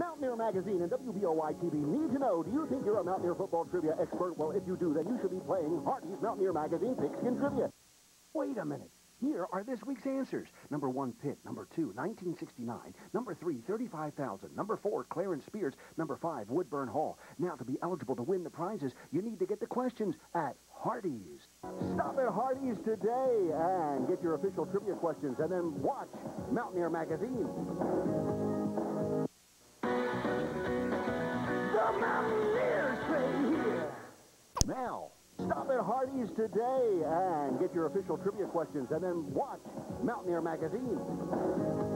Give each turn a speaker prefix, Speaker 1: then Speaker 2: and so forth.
Speaker 1: Mountaineer Magazine and WBOY-TV need to know, do you think you're a Mountaineer football trivia expert? Well, if you do, then you should be playing Hardy's Mountaineer Magazine Pigskin Trivia. Wait a minute. Here are this week's answers. Number 1, Pitt. Number 2, 1969. Number 3, 35,000. Number 4, Clarence Spears. Number 5, Woodburn Hall. Now, to be eligible to win the prizes, you need to get the questions at Hardy's. Stop at Hardy's today and get your official trivia questions, and then watch Mountaineer Magazine. The Mountaineers play here. Now, stop at Hardy's today and get your official trivia questions, and then watch Mountaineer Magazine.